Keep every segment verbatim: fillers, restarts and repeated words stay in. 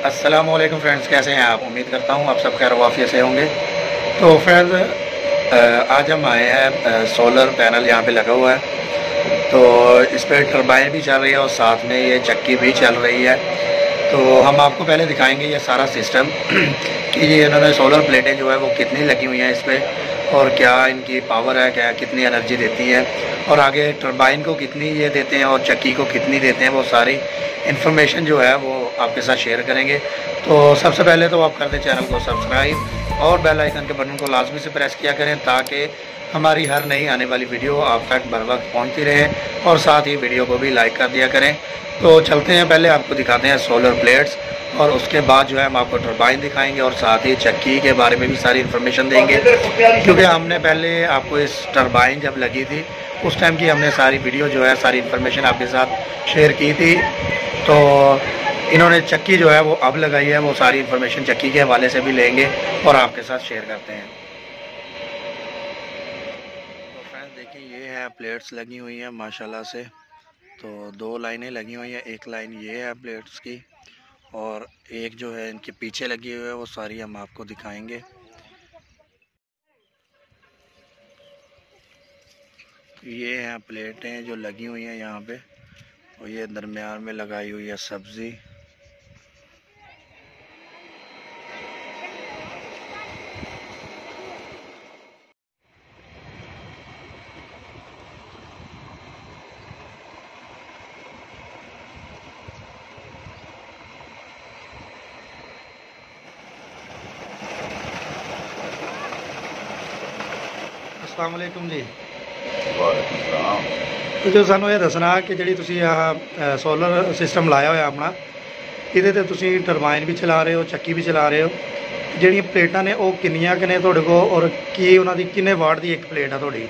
अस्सलामुअलैकुम फ्रेंड्स, कैसे हैं आप। उम्मीद करता हूँ आप सब खैर वाफियत से होंगे। तो फ्रेंड्स, आज हम आए हैं, सोलर पैनल यहाँ पे लगा हुआ है, तो इस पर टरबाइन भी चल रही है और साथ में ये चक्की भी चल रही है। तो हम आपको पहले दिखाएंगे ये सारा सिस्टम कि ये इन्होंने सोलर प्लेटें जो है वो कितनी लगी हुई हैं इस पर, और क्या इनकी पावर है, क्या कितनी एनर्जी देती है, और आगे टरबाइन को कितनी ये देते हैं और चक्की को कितनी देते हैं। वो सारी इन्फॉर्मेशन जो है वो आपके साथ शेयर करेंगे। तो सबसे पहले तो आप कर दें चैनल को सब्सक्राइब और बेल आइकन के बटन को लाजमी से प्रेस किया करें, ताकि हमारी हर नई आने वाली वीडियो आप तक बर वक्त पहुँचती रहे, और साथ ही वीडियो को भी लाइक कर दिया करें। तो चलते हैं, पहले आपको दिखाते हैं सोलर प्लेट्स, और उसके बाद जो है हम आपको टरबाइन दिखाएंगे और साथ ही चक्की के बारे में भी सारी इन्फॉर्मेशन देंगे, क्योंकि हमने पहले आपको इस टरबाइन जब लगी थी उस टाइम की हमने सारी वीडियो जो है सारी इन्फॉर्मेशन आपके साथ शेयर की थी। तो इन्होंने चक्की जो है वो अब लगाई है, वो सारी इन्फॉर्मेशन चक्की के हवाले से भी लेंगे और आपके साथ शेयर करते हैं। तो फ्रेंड्स देखिए, ये है प्लेट्स लगी हुई हैं माशाल्लाह से। तो दो लाइनें लगी हुई हैं, एक लाइन ये है प्लेट्स की और एक जो है इनके पीछे लगी हुई है, वो सारी हम आपको दिखाएंगे। ये हैं प्लेटें जो लगी हुई हैं यहाँ पे, और ये दरमियान में लगाई हुई है सब्ज़ी। अस्सलाम वालेकुम जी। तो जो सानू ये दसना कि जी तुसी आह सोलर सिस्टम लाया होया अपना, इहदे ते तुसी टरबाइन भी चला रहे हो, चक्की भी चला रहे हो, ਜਿਹੜੀਆਂ प्लेटां ने वो किन्नियां कि ने तुहाडे कोल, और की उन्हां दी किन्ने वाट दी एक प्लेट है तुहाडी।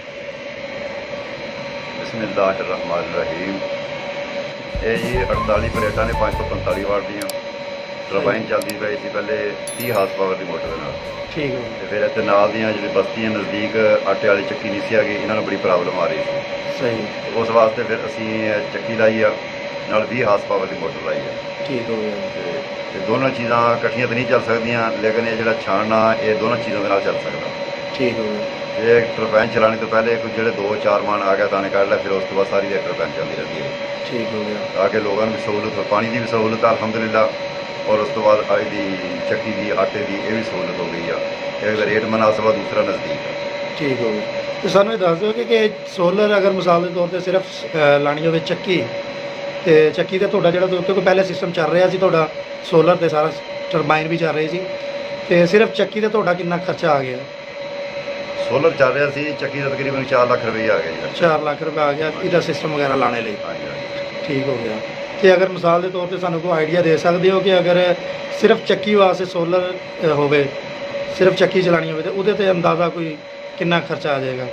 बिस्मिल्लाहिर्रहमानिर्रहीम। ये जी अड़तालीस प्लेटां ने पाँच सौ पंताली वाट दियां। टरबाइन चलती पई सी पहले तीस हार्स पावर की मोटर के नाल। ठीक है। तो फिर इतने नाल दियां जिहड़ी बस्तियां नज़दीक आटे वाली चक्की नहीं सी हैगी, इन्हां नूं बड़ी प्रॉब्लम आ रही थी। सही। उस वास्ते फिर असीं चक्की लाई आ, नाल बीस हार्स पावर की मोटर लाई है। ठीक हो गया। ते दोनों चीज़ां कट्ठियां तो नहीं चल सकदियां, लेकिन ये जिहड़ा छानना ये दोनों चीज़ों के नाल चल सकदा। ठीक हो गया। ये टरबाइन चलाने तो पहले कुछ जो दो चार मान आ गया ताने काट लिया, फिर उसके बाद सारी देर टरबाइन चलती रहती है। ठीक हो गया। ताकि लोगों की सहूलत हो, पानी की भी सहूलत है अल्हम्दुलिल्लाह, और उस तो बाद अज की चक्की की आटे की ये भी सहूलत हो गई है। एक रेट मुनासिब है, दूसरा नज़दीक है। ठीक हो गया। तो सानू दस दो कि, कि सोलर अगर मिसाल के तौर पर सिर्फ लानी हो चक्की, तो चक्की का तुहाडा जिहड़ा क्योंकि पहले सिस्टम चल रहा सी तुहाडा सोलर ते सारा टरबाइन भी चल रही सी, ते सिर्फ चक्की का तुहाडा कितना खर्चा आ गया। सोलर चल रहा सी, चक्की का तकरीबन चार लाख रुपया आ गया। चार लाख रुपया आ गया इहदा सिस्टम वगैरह लाने लई। ठीक हो गया। तो अगर मिसाल के तौर पर सानू कोई आइडिया दे सकते हो कि अगर सिर्फ चक्की वास्ते सोलर होवे, सिर्फ चक्की चलानी हो, तो उहदे ते अंदाज़ा कोई कितना खर्चा आ जाएगा।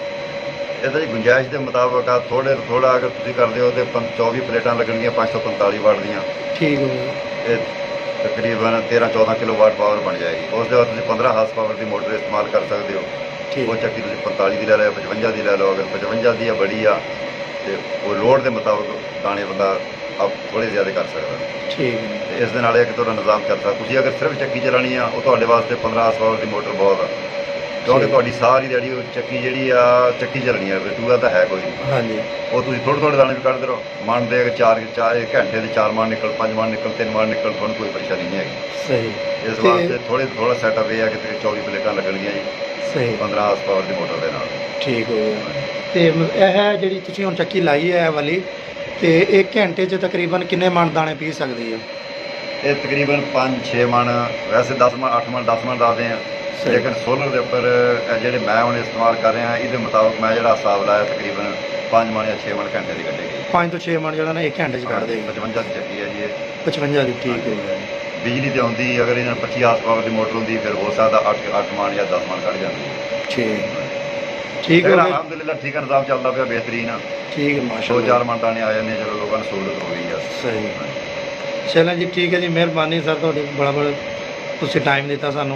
ਇਹਦਾ ਜੀ ਗੁੰਜਾਇਸ਼ ਦੇ ਮੁਤਾਬਕ ਆ, ਥੋੜੇ ਥੋੜਾ अगर ਤੁਸੀਂ ਕਰਦੇ ਹੋ ਤੇ चौबीस प्लेटां लगणगीਆਂ पाँच सौ पैंतालीस वाट ਦੀਆਂ। ठीक हो गया। ਇਹ तकरीबन तेरह चौदह किलो वाट पावर बन जाएगी। उस ਦੇ ਬਾਅਦ ਤੁਸੀਂ पंद्रह हार्स पावर की मोटर इस्तेमाल कर सकते हो। वो चक्की तुम पैंतालीस की लै लो, पचवंजा की लै लो। अगर पचवंजा की बड़ी आ तो वो लोड के मुताबिक दाने बंदा आप थोड़े ज़्यादा कर सकता। ठीक है। इस दे नाल एक थोड़ा निज़ाम चल सकता। तुम अगर सिर्फ चक्की चलानी आ, वो तुहाडे वास्ते पंद्रह हार्स पावर की मोटर बहुत है, क्योंकि तुहाडी सारी दिहाड़ी वो चक्की जिहड़ी आ चक्की चलनी है, टूआ तो है कोई नहीं। हाँ जी। वो तुम थोड़े थोड़े दाने भी कढ़ते रहो, मन दे चार चार घंटे से चार मान निकल, पाँच मान निकल, तीन मान निकल, थोड़ी कोई परेशानी नहीं हैगी। सही। इस वास्ते थोड़े थोड़ा सैटअप यह है कि चौबीस प्लेटां लगणगीਆਂ जी। सही। पंद्रह हार्स पावर की मोटर के नाल। ठीक हो गया। तो यह जी तुसीं हुण चक्की लाई है वाली, तो एक घंटे च तकरीबन किन्ने मन दाने पी सकती है। ये तकरीबन पाँच छे मन, वैसे दस मन अठ मन दस मन डालते हैं, लेकिन सोलर के उपर जो मैं हम इस्तेमाल कर रहा ये मुताबिक मैं जो हिसाब लाया तकरीबन पाँच मन या छे मन घंटे की कटेगी। पाँच तो छे मन जो एक घंटे कट देगी। पचवंजा की चक्की है जी। पचवंजा की। ठीक हो गया। बिजली तो आती, अगर इन्हें पच्ची हार्स पावर की मोटर होती फिर हो सकता अठ अठ मन या दस मन कट जाती है। ठीक ठीक है। अलहमदुलिल्लाह ठीक है, निज़ाम चलता पाया बेहतरीन। ठीक है माशाअल्लाह। दो चार मन दाने आ जाने, चलो लोगों को सहूलत हो गई है। सही। चलो जी ठीक है जी, मेहरबानी सर, तुहाडी बड़ा बड़ा तुसीं टाइम दिता सानू।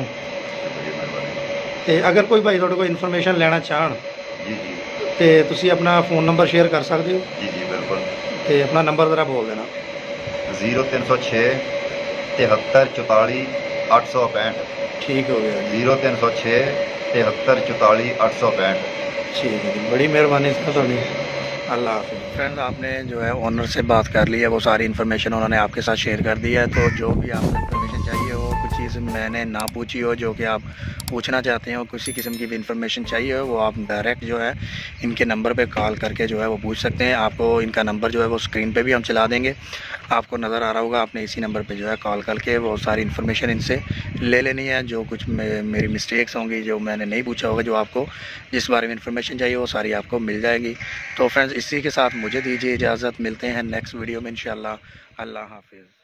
तो अगर कोई भाई तुहाडे कोई इन्फॉर्मेशन लेना चाहन जी जी तो तुसीं अपना फ़ोन नंबर शेयर कर सकते हो। जी जी बिल्कुल। तो अपना नंबर ज़रा बोल देना। जीरो तीन सौ छे तिहत्तर चौताली अठ सौ पैंठ। ठीक हो गया। जीरो तीन सौ छः तिहत्तर चौताली अठ सौ पैंठ। ठीक है जी, बड़ी मेहरबानी सर थोड़ी। अल्लाह हाफिज़। फ्रेंड्स, आपने जो है ओनर से बात कर ली है, वो सारी इन्फॉर्मेशन उन्होंने आपके साथ शेयर कर दी है। तो जो भी आपको इन्फॉर्मेशन चाहिए हो, कुछ चीज़ मैंने ना पूछी हो जो कि आप पूछना चाहते हो, किसी किस्म की भी इन्फॉर्मेशन चाहिए हो, वो आप डायरेक्ट जो है इनके नंबर पे कॉल करके जो है वो पूछ सकते हैं। आपको इनका नंबर जो है वो स्क्रीन पे भी हम चला देंगे, आपको नज़र आ रहा होगा। आपने इसी नंबर पे जो है कॉल करके वो सारी इन्फॉर्मेशन इनसे ले लेनी है। जो कुछ मे, मेरी मिस्टेक्स होंगी, जो मैंने नहीं पूछा होगा, जो आपको जिस बारे में इन्फॉर्मेशन चाहिए वो सारी आपको मिल जाएगी। तो फ्रेंड्स, इसी के साथ मुझे दीजिए इजाज़त। मिलते हैं नेक्स्ट वीडियो में इंशाल्लाह। अल्लाह हाफिज़।